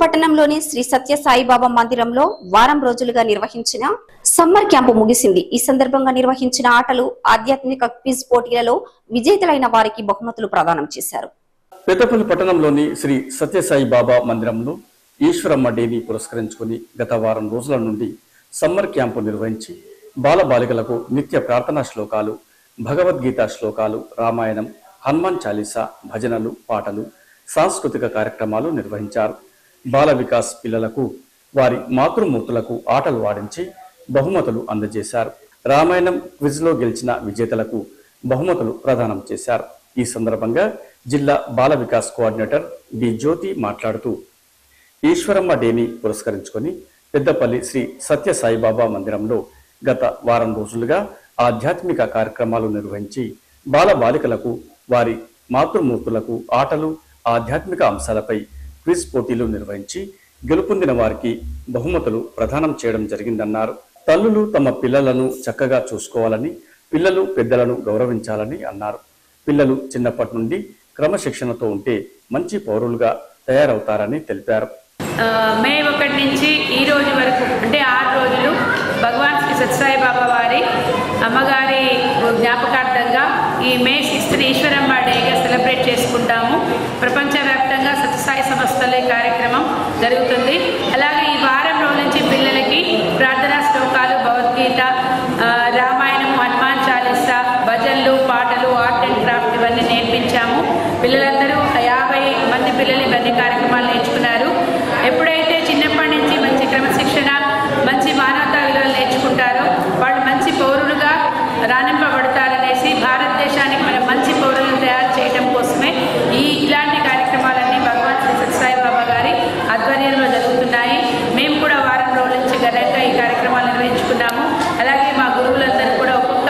పట్టణంలోని శ్రీ సత్య సాయిబాబా మందిరంలో వారం రోజులుగా నిర్వహించిన సమ్మర్ క్యాంపు ముగిసింది. ఈ సందర్భంగా నిర్వహించిన ఆటలు, ఆధ్యాత్మిక క్విజ్ పోటీలలో విజేతలైన వారికి బహుమతులు ప్రదానం చేశారు. పెద్దపల్లి పట్టణంలోని శ్రీ సత్య సాయిబాబా మందిరంలో ఈశ్వరమ్మ డేని పురస్కరించుకుని గత వారం రోజుల నుండి సమ్మర్ క్యాంపు నిర్వహించి బాలబాలికలకు నిత్య ప్రార్థనా శ్లోకాలు, భగవద్గీత శ్లోకాలు, రామాయణం, హనుమాన్ చాలీసా, భజనలు, పాటలు, సాంస్కృతిక కార్యక్రమాలు నిర్వహించారు. బాల వికాస్ పిల్లలకు వారి మాతృమూర్తులకు ఆటలు ఆడించి బహుమతులు అందజేశారు. రామాయణం క్విజ్లో గెలిచిన విజేతలకు బహుమతులు ప్రదానం చేశారు. ఈ సందర్భంగా జిల్లా బాల వికాస్ కోఆర్డినేటర్ బి జ్యోతి మాట్లాడుతూ ఈశ్వరమ్మ డేని పురస్కరించుకొని పెద్దపల్లి శ్రీ సత్య సాయిబాబా మందిరంలో గత వారం రోజులుగా ఆధ్యాత్మిక కార్యక్రమాలు నిర్వహించి బాల బాలికలకు వారి మాతృమూర్తులకు ఆటలు, ఆధ్యాత్మిక అంశాలపై క్విజ్ పోటీలు నిర్వహించి గెలుపొందిన వారికి బహుమతులు ప్రదానం చేయడం జరిగిందన్నారు. తల్లులు తమ పిల్లలను చక్కగా చూసుకోవాలని, పిల్లలు పెద్దలను గౌరవించాలని అన్నారు. పిల్లలు చిన్నప్పటి నుండి క్రమశిక్షణతో ఉంటే మంచి పౌరులుగా తయారవుతారని తెలిపారు. మే 1 నుంచి ఈ రోజు వరకు అంటే 6 రోజులు భగవాన్ శ్రీ సత్యసాయి బాబా వారి అమ్మగారి జ్ఞాపకార్థంగా ఈ మే 6th ఈశ్వరమ్మ డేగా సెలబ్రేట్ చేసుకుంటాము. ప్రపంచవ్యాప్తంగా సత్యసాయి సంస్థలో ఈ కార్యక్రమం జరుగుతుంది. అలాగే ఈ వారం రోజుల నుంచి పిల్లలకి ప్రార్థనా శ్లోకాలు, భగవద్గీత, రామాయణం, హనుమాన్ చాలీసా, భజనలు, పాటలు, ఆర్ట్ అండ్ క్రాఫ్ట్ ఇవన్నీ నేర్పించాము. పిల్లలందరూ 50 మంది పిల్లలు ఇవన్నీ కార్యక్రమాలు నేర్చుకున్నారు. ఎప్పుడైతే చిన్నప్పటి నుంచి మంచి క్రమశిక్షణ, మంచి మానవతా విలువలు నేర్చుకుంటారో వాళ్ళు మంచి పౌరులుగా రాణింపబడతారనేసి భారతదేశానికి మనం మంచి పౌరులను తయారు చేయడం కోసమే ఇలాంటి కార్యక్రమాలన్నీ భగవాన్ శ్రీ సత్యసాయి బాబా గారి ఆధ్వర్యంలో జరుగుతున్నాయి. మేము కూడా వారం రోజుల నుంచి ఘనంగా ఈ కార్యక్రమాలు నిర్వహించుకున్నాము. అలాగే మా గురువులందరూ కూడా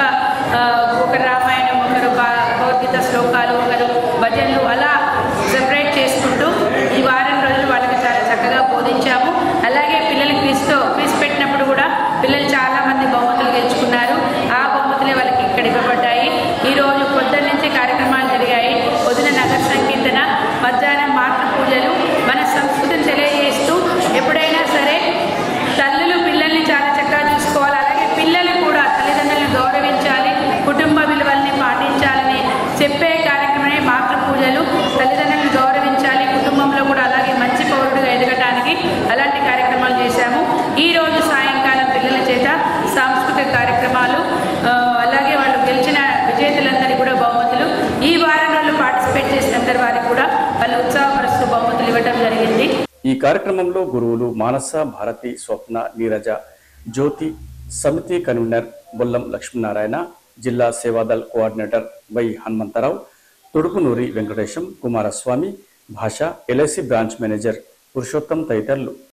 ఒకరు రామాయణం, ఒకరు భగవద్గీత శ్లోకాలు, ఒకరు భజనలు అలా సెపరేట్ చేసుకుంటూ ఈ వారం రోజులు వాళ్ళకి చాలా చక్కగా బోధించాము. అలాగే పిల్లలకి క్విజ్ పెట్టినప్పుడు కూడా పిల్లలు చాలా మంది బహుమతులు గెలుచుకున్నారు. ఆ బహుమతులే వాళ్ళకి ఇక్కడ ఇవ్వబడ్డాయి. ఈరోజు పొద్దున్న నుంచి కార్యక్రమాలు జరిగాయి. పొద్దున నగర సంకీర్తన, మధ్యాహ్నం మాతృ పూజలు, మన సంస్కృతిని తెలియజేస్తూ ఎప్పుడైనా సరే తల్లులు పిల్లల్ని చాలా చక్కగా చూసుకోవాలి. అలాగే పిల్లలు కూడా తల్లిదండ్రులను గౌరవించాలి, కుటుంబ విలువల్ని పాటించాలని చెప్పే కార్యక్రమమే మాతృ పూజలు. తల్లిదండ్రులను గౌరవించాలి, కుటుంబంలో కూడా అలాగే మంచి పౌరుడిగా ఎదగటానికి అలాంటి కార్యక్రమాలు చేశాము. ఈ రోజు సాయంకాలం పిల్లల చేత సాంస్కృతిక కార్యక్రమాలు, అలాగే వాళ్ళు గెలిచిన విజేతలందరికీ కూడా బహుమతులు, ఈ వారం రోజులు పార్టిసిపేట్ చేసినందరి వారికి కూడా వాళ్ళు ఉత్సాహపరుస్తూ బహుమతులు ఇవ్వడం జరిగింది. ఈ కార్యక్రమంలో గురువులు మానస, భారతి, స్వప్న, నీరజ, జ్యోతి, సమితి కన్వీనర్ బొల్లం లక్ష్మీనారాయణ, జిల్లా Sevadal coordinator Y Hanumantharao, Thodupunuri Venkatesham, Kumaraswamy, Basha, LIC branch manager Purushottam తదితరులు